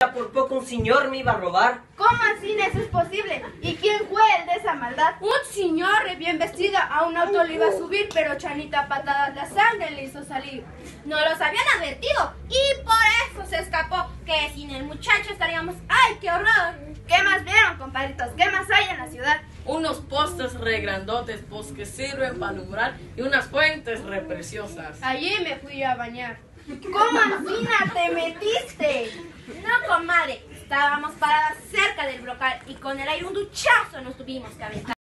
señorita, por poco un señor me iba a robar. ¿Cómo así eso es posible? ¿Y quién fue el de esa maldad? Un señor bien vestido a un auto le iba a subir, pero Chanita a patadas la sangre le hizo salir. No los habían advertido y por eso se escapó, que sin el muchacho estaríamos... ¡Ay, qué horror! ¿Qué más vieron, compadritos? ¿Qué más hay en la ciudad? Unos postes re grandotes, pues que sirven para alumbrar, y unas fuentes re preciosas. Allí me fui a bañar. ¿Cómo Alcina te metiste? No, comadre, estábamos paradas cerca del brocal y con el aire un duchazo nos tuvimos que aventar.